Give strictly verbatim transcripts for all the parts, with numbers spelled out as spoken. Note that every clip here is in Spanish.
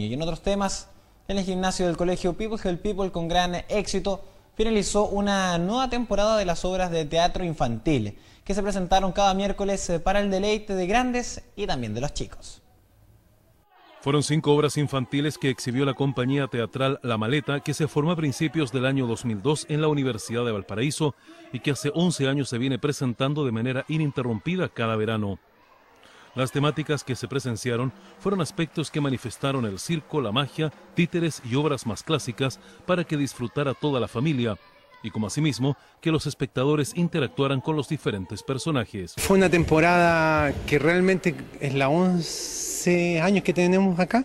Y en otros temas, en el gimnasio del colegio People Help People, con gran éxito, finalizó una nueva temporada de las obras de teatro infantil, que se presentaron cada miércoles para el deleite de grandes y también de los chicos. Fueron cinco obras infantiles que exhibió la compañía teatral La Maleta, que se formó a principios del año dos mil dos en la Universidad de Valparaíso y que hace once años se viene presentando de manera ininterrumpida cada verano. Las temáticas que se presenciaron fueron aspectos que manifestaron el circo, la magia, títeres y obras más clásicas para que disfrutara toda la familia, y como asimismo que los espectadores interactuaran con los diferentes personajes. Fue una temporada que realmente es la once años que tenemos acá,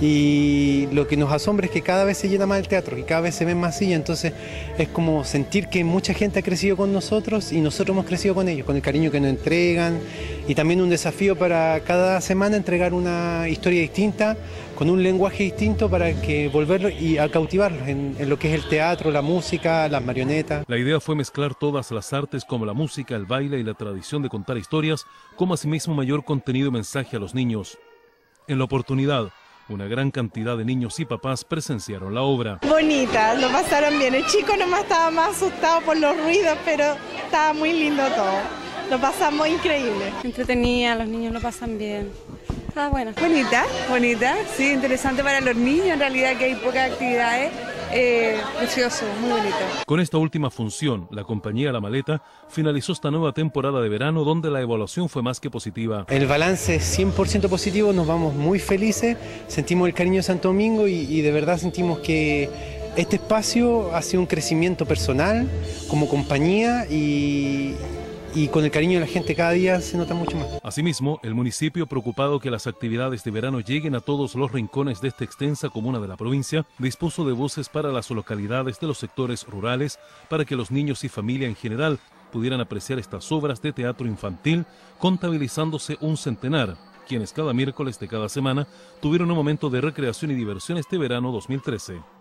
y lo que nos asombra es que cada vez se llena más el teatro y cada vez se ven más sillas, entonces es como sentir que mucha gente ha crecido con nosotros y nosotros hemos crecido con ellos, con el cariño que nos entregan, y también un desafío para cada semana entregar una historia distinta, con un lenguaje distinto para que volverlos y a cautivarlos en, en lo que es el teatro, la música, las marionetas. La idea fue mezclar todas las artes como la música, el baile y la tradición de contar historias, como asimismo mayor contenido y mensaje a los niños. En la oportunidad, una gran cantidad de niños y papás presenciaron la obra. Bonita, lo pasaron bien. El chico nomás estaba más asustado por los ruidos, pero estaba muy lindo todo. Lo pasamos increíble. Entretenida, los niños lo pasan bien. Está buena. Bonita, bonita, sí, interesante para los niños, en realidad que hay pocas actividades. Eh, precioso, muy bonito. Con esta última función, la compañía La Maleta finalizó esta nueva temporada de verano, donde la evaluación fue más que positiva. El balance es cien por ciento positivo, nos vamos muy felices, sentimos el cariño de Santo Domingo y, y de verdad sentimos que este espacio ha sido un crecimiento personal como compañía, y, y con el cariño de la gente cada día se nota mucho más. Asimismo, el municipio, preocupado que las actividades de verano lleguen a todos los rincones de esta extensa comuna de la provincia, dispuso de buses para las localidades de los sectores rurales para que los niños y familia en general pudieran apreciar estas obras de teatro infantil, contabilizándose un centenar, quienes cada miércoles de cada semana tuvieron un momento de recreación y diversión este verano dos mil trece.